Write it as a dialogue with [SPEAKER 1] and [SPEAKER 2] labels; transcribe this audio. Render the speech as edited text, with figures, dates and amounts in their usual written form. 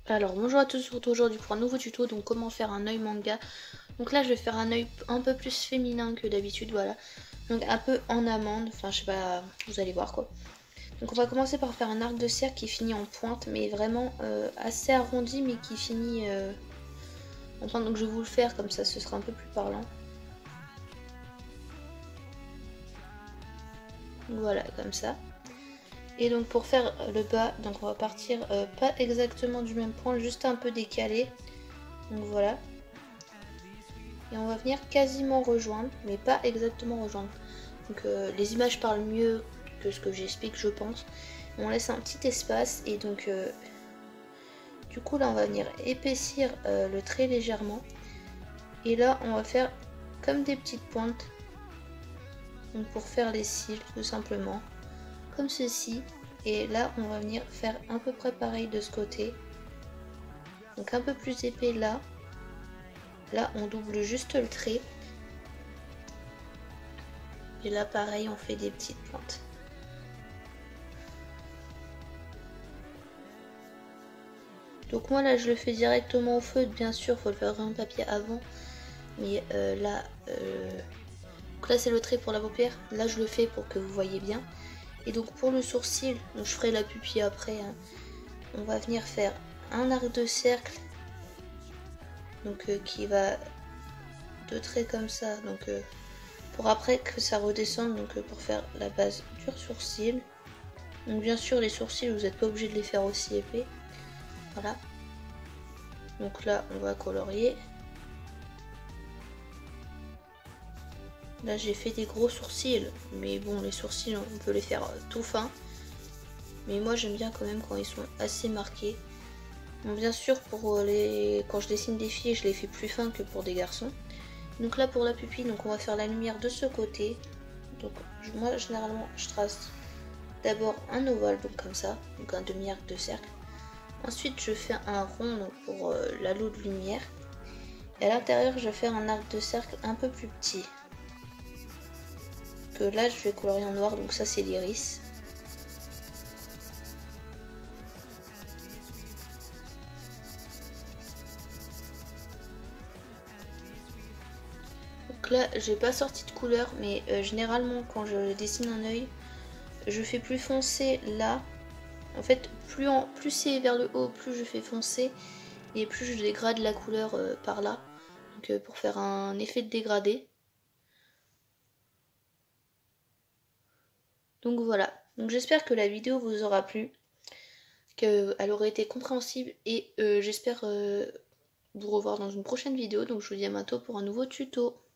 [SPEAKER 1] Alors bonjour à tous, se retrouve aujourd'hui pour un nouveau tuto, donc comment faire un œil manga. Donc là je vais faire un œil un peu plus féminin que d'habitude, voilà. Donc un peu en amande, enfin je sais pas, vous allez voir quoi. Donc on va commencer par faire un arc de cercle qui finit en pointe, mais vraiment assez arrondi, mais qui finit en pointe. Donc je vais vous le faire comme ça, ce sera un peu plus parlant. Voilà, comme ça. Et donc pour faire le bas, donc on va partir pas exactement du même point, juste un peu décalé. Donc voilà. Et on va venir quasiment rejoindre, mais pas exactement rejoindre. Donc les images parlent mieux que ce que j'explique, je pense. On laisse un petit espace et donc du coup là on va venir épaissir le trait légèrement. Et là on va faire comme des petites pointes. Donc pour faire les cils tout simplement. Comme ceci. Et là on va venir faire à peu près pareil de ce côté. Donc un peu plus épais là. Là on double juste le trait. Et là pareil on fait des petites pointes. Donc moi là je le fais directement au feu, bien sûr faut le faire dans le papier avant. Mais donc là c'est le trait pour la paupière, là je le fais pour que vous voyez bien. Et donc pour le sourcil, donc je ferai la pupille après, hein, on va venir faire un arc de cercle. Donc qui va de traits comme ça, donc pour après que ça redescende, donc pour faire la base du sourcil. Donc bien sûr les sourcils vous n'êtes pas obligé de les faire aussi épais. Voilà. Donc là on va colorier. Là j'ai fait des gros sourcils, mais bon les sourcils on peut les faire tout fins. Mais moi j'aime bien quand même quand ils sont assez marqués. Bon, bien sûr pour quand je dessine des filles je les fais plus fins que pour des garçons. Donc là pour la pupille, donc on va faire la lumière de ce côté. Donc moi généralement je trace d'abord un ovale, donc comme ça, donc un demi-arc de cercle. Ensuite je fais un rond donc pour l'halo de lumière. Et à l'intérieur je vais faire un arc de cercle un peu plus petit. Que là je vais colorier en noir, donc ça c'est l'iris. Donc là j'ai pas sorti de couleur, mais généralement quand je dessine un œil, je fais plus foncé là. En fait plus c'est vers le haut, plus je fais foncer et plus je dégrade la couleur par là. Donc pour faire un effet de dégradé. Donc voilà, donc j'espère que la vidéo vous aura plu, qu'elle aurait été compréhensible et j'espère vous revoir dans une prochaine vidéo. Donc je vous dis à bientôt pour un nouveau tuto.